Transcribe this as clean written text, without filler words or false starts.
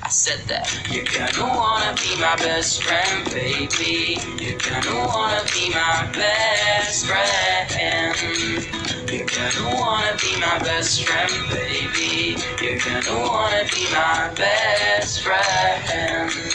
I said that. You're gonna wanna be my best friend, baby. You're gonna wanna be my best friend. You're gonna wanna be my best friend, baby. You're gonna wanna be my best friend.